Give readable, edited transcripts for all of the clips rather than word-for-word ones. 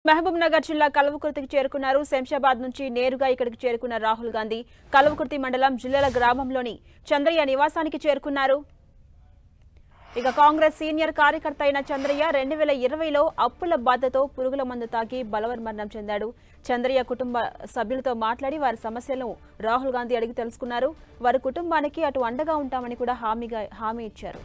మహబూబ్ నగర్ జిల్లా కల్వకుర్తికి చేరుకున్నారు. శంషాబాద్ నుంచి నేరుగా ఇక్కడికి చేరుకున్న రాహుల్ గాంధీ కల్వకుర్తి మండలం జిల్లాల గ్రామంలోని చంద్రయ్య నివాసానికి చేరుకున్నారు. ఇక కాంగ్రెస్ సీనియర్ కార్యకర్త అయిన చంద్రయ్య 2020లో అప్పుల బాధతో పురుగుల మందు తాగి బలవన్మరణం చెందాడు. చంద్రయ్య కుటుంబ సభ్యులతో మాట్లాడి వారి సమస్యలను రాహుల్ గాంధీ అడిగి తెలుసుకున్నారు. వారి కుటుంబానికి అటు అండగా ఉంటామని కూడా హామీ ఇచ్చారు.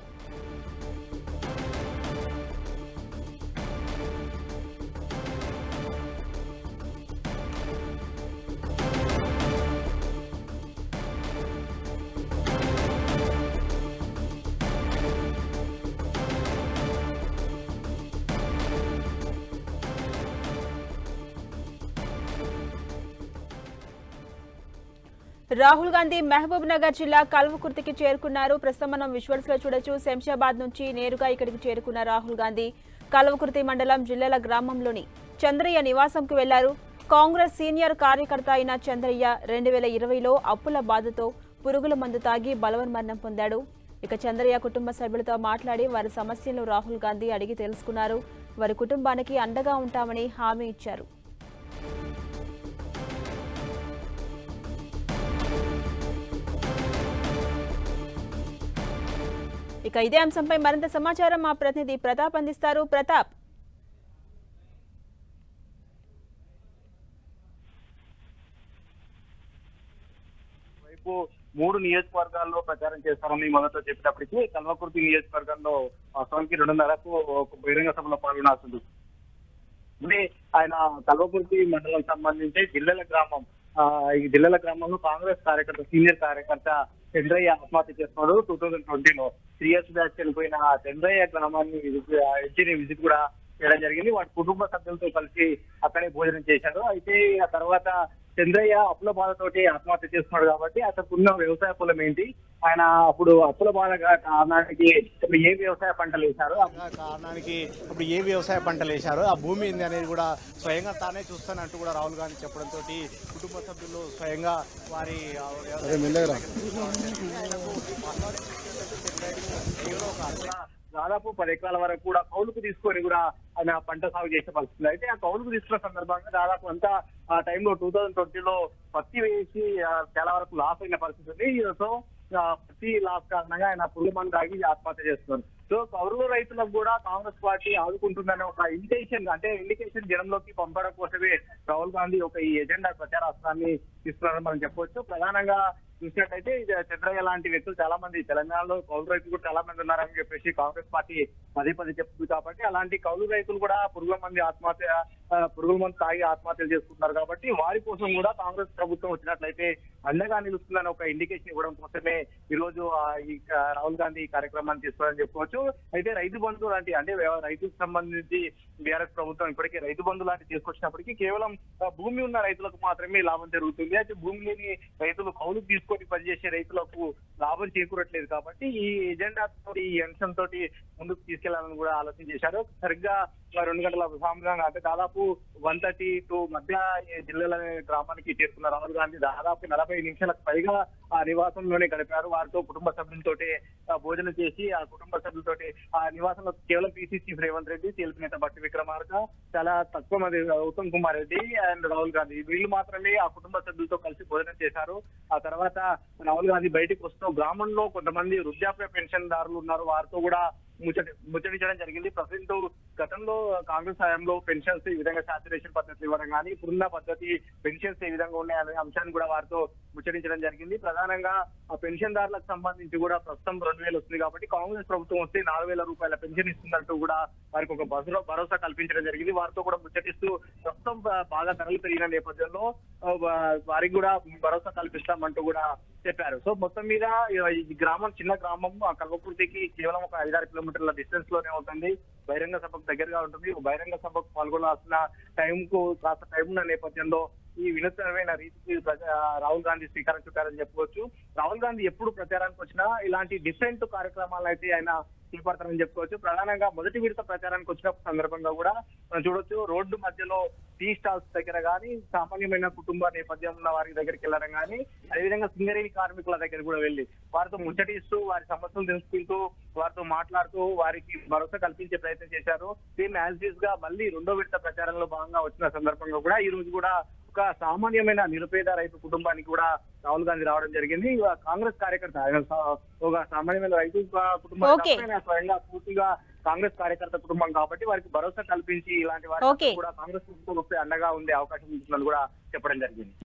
రాహుల్ గాంధీ మహబూబ్ నగర్ జిల్లా కల్వకుర్తికి చేరుకున్నారు. ప్రస్తుతం మనం విజువల్స్ లో చూడొచ్చు. శంషాబాద్ నుంచి నేరుగా ఇక్కడికి చేరుకున్న రాహుల్ గాంధీ కల్వకుర్తి మండలం జిల్లాల గ్రామంలోని చంద్రయ్య నివాసంకు వెళ్లారు. కాంగ్రెస్ సీనియర్ కార్యకర్త అయిన చంద్రయ్య 2020లో అప్పుల బాధతో పురుగుల మందు తాగి బలవన్మరణం పొందాడు. ఇక చంద్రయ్య కుటుంబ సభ్యులతో మాట్లాడి వారి సమస్యలను రాహుల్ గాంధీ అడిగి తెలుసుకున్నారు. వారి కుటుంబానికి అండగా ఉంటామని హామీ ఇచ్చారు. ఇక ఇదే అంశంపై మరింత సమాచారం మా ప్రతినిధి ప్రతాప్ అందిస్తారు. ప్రతాప్, వైపు 3 నియోజకవర్గాల్లో ప్రచారం చేస్తామని మొదట చెప్పినప్పటికీ కల్వకుర్తి నియోజకవర్గంలో వాస్తవానికి 2:30కు ఒక బహిరంగ సభలో పాల్గొనాల్సింది. అంటే ఆయన కల్వకుర్తి మండలం సంబంధించి ఈ జిల్లల గ్రామంలో కాంగ్రెస్ కార్యకర్త సీనియర్ కార్యకర్త చంద్రయ్య ఆత్మహత్య చేస్తున్నాడు. 2020లో 3 years బ్యాక్ చనిపోయిన చంద్రయ్య గ్రామాన్ని విజిట్ కూడా చేయడం జరిగింది. వాటి కుటుంబ సభ్యులతో కలిసి అక్కడే భోజనం చేశారు. అయితే ఆ తర్వాత చంద్రయ్య అప్పుల బాధతోటి ఆత్మహత్య చేస్తున్నాడు కాబట్టి అతనుకున్న వ్యవసాయ పొలం ఏంటి, ఆయన అప్పుడు అప్పుల బాధ కారణానికి ఇప్పుడు ఏ వ్యవసాయ పంటలు వేశారు, ఆ భూమి ఏంది అనేది కూడా స్వయంగా తానే చూస్తానంటూ కూడా రాహుల్ గాంధీ చెప్పడంతో కుటుంబ సభ్యులు స్వయంగా వారి దాదాపు 10 ఎకరాల వరకు కూడా కౌలుకు తీసుకొని కూడా ఆయన పంట సాగు చేసే పరిస్థితి. అయితే ఆ కౌలుకు తీసుకున్న సందర్భంగా దాదాపు అంతా ఆ టైంలో 2020లో పత్తి వేసి చాలా వరకు లాస్ అయిన పరిస్థితి ఉంది. సో పత్తి లాస్ కారణంగా ఆయన పురుగుల మందు తాగి ఆత్మహత్య చేస్తున్నారు. సో కౌలు రైతులకు కూడా కాంగ్రెస్ పార్టీ ఆదుకుంటుందనే ఒక ఇండికేషన్ జనంలోకి పంపడం కోసమే రాహుల్ గాంధీ ఈ ఎజెండా ప్రచారాస్త్రాన్ని తీసుకున్నారని మనం చెప్పవచ్చు. ప్రధానంగా చూసినట్టయితే చంద్రయ్య లాంటి వ్యక్తులు చాలా మంది తెలంగాణలో కౌలు రైతులు కూడా చాలా మంది ఉన్నారని చెప్పేసి కాంగ్రెస్ పార్టీ పదే చెప్తుంది. కాబట్టి అలాంటి కౌలు రైతులు కూడా పురుగుల మందు తాగి ఆత్మహత్యలు చేసుకుంటున్నారు. కాబట్టి వారి కోసం కూడా కాంగ్రెస్ ప్రభుత్వం వచ్చినట్లయితే అండగా నిలుస్తుందని ఒక ఇండికేషన్ ఇవ్వడం కోసమే ఈ రోజు ఈ రాహుల్ గాంధీ ఈ కార్యక్రమాన్ని తీసుకోవాలని చెప్పుకోవచ్చు. అయితే రైతు బంధు లాంటి రైతులకు సంబంధించి బీఆర్ఎస్ ప్రభుత్వం ఇప్పటికే రైతు బంధు లాంటి తీసుకొచ్చినప్పటికీ కేవలం భూమి ఉన్న రైతులకు మాత్రమే లాభం జరుగుతుంది. అయితే భూమి లేని రైతులు కౌలుకు తీసుకొని పనిచేసే రైతులకు లాభం చేకూరట్లేదు. కాబట్టి ఈ ఎజెండా తోటి ఈ అంశంతో ముందుకు తీసుకెళ్లాలని కూడా ఆలోచన చేశారు. సరిగ్గా 2 గంటల సమయంగా అంటే దాదాపు 1:32 మధ్య జిల్లాల గ్రామానికి చేరుకున్న రాహుల్ గాంధీ దాదాపు 40 నిమిషాలకు పైగా ఆ నివాసంలోనే గడిపారు. వారితో కుటుంబ సభ్యులతోటి భోజనం చేసి ఆ కుటుంబ సభ్యులతోటి ఆ నివాసంలో కేవలం PCC chief Revanth Reddy, CLP నేత బట్టి విక్రమార్క, చాలా తక్కువ మంది ఉత్తమ్ కుమార్ రెడ్డి అండ్ రాహుల్ గాంధీ వీళ్ళు మాత్రమే ఆ కుటుంబ సభ్యులతో కలిసి భోజనం చేశారు. ఆ తర్వాత రాహుల్ గాంధీ బయటకు వస్తూ గ్రామంలో కొంతమంది వృద్ధాప్య పెన్షన్ దారులు ఉన్నారు, వారితో కూడా ముచ్చటించడం జరిగింది. ప్రజెంట్ గతంలో కాంగ్రెస్ హయాంలో పెన్షన్స్ ఈ విధంగా సాచురేషన్ పద్ధతి ఇవ్వడం కానీ ఇప్పుడున్న పద్ధతి పెన్షన్స్ ఏ విధంగా ఉన్నాయనే అంశాన్ని కూడా వారితో ముచ్చటించడం జరిగింది. ప్రధానంగా ఆ పెన్షన్ దారులకు సంబంధించి కూడా ప్రస్తుతం 2,000 వస్తుంది కాబట్టి కాంగ్రెస్ ప్రభుత్వం వస్తే 4,000 రూపాయల పెన్షన్ ఇస్తుందంటూ కూడా వారికి ఒక భరోసా కల్పించడం జరిగింది. వారితో కూడా ముచ్చటిస్తూ ప్రస్తుతం బాగా ధరలు పెరిగిన నేపథ్యంలో వారికి కూడా భరోసా కల్పిస్తామంటూ కూడా చెప్పారు. సో మొత్తం మీద ఈ గ్రామం చిన్న గ్రామం కల్వకుర్తికి కేవలం ఒక 5-6 కిలోమీటర్ల డిస్టెన్స్ లోనే ఉంటుంది. బహిరంగ సభకు దగ్గరగా ఉంటుంది. బహిరంగ సభకు పాల్గొనాల్సిన టైంకు కాస్త టైం ఉన్న నేపథ్యంలో ఈ వినూత్నమైన రీతికి రాహుల్ గాంధీ శ్రీకారం చుట్టారని చెప్పుకోవచ్చు. రాహుల్ గాంధీ ఎప్పుడు ప్రచారానికి వచ్చినా ఇలాంటి డిఫరెంట్ కార్యక్రమాలను అయితే ఆయన చేపడతారని చెప్పుకోవచ్చు. ప్రధానంగా మొదటి విడత ప్రచారానికి వచ్చిన సందర్భంగా కూడా మనం చూడొచ్చు, రోడ్డు మధ్యలో టీ స్టాల్స్ దగ్గర కానీ, సామాన్యమైన కుటుంబ నేపథ్యం ఉన్న వారి దగ్గరికి వెళ్ళడం కానీ, అదేవిధంగా సింగరేణి కార్మికుల దగ్గర కూడా వెళ్ళి వారితో ముచ్చటిస్తూ, వారి సమస్యలు తెలుసుకుంటూ, వారితో మాట్లాడుతూ వారికి భరోసా కల్పించే ప్రయత్నం చేశారు. సేమ్ యాజ్ యూజ్ గా మళ్ళీ రెండో విడత ప్రచారంలో భాగంగా వచ్చిన సందర్భంగా కూడా ఈ రోజు కూడా ఒక సామాన్యమైన నిరుపేద రైతు కుటుంబానికి కూడా రాహుల్ గాంధీ రావడం జరిగింది. కాంగ్రెస్ కార్యకర్త, ఆయన ఒక సామాన్యమైన రైతు కుటుంబం స్వయంగా పూర్తిగా కాంగ్రెస్ కార్యకర్త కుటుంబం కాబట్టి వారికి భరోసా కల్పించి ఇలాంటి వారికి కూడా కాంగ్రెస్ ప్రభుత్వం వస్తే అండగా ఉండే అవకాశం ఉంటుందని కూడా చెప్పడం జరిగింది.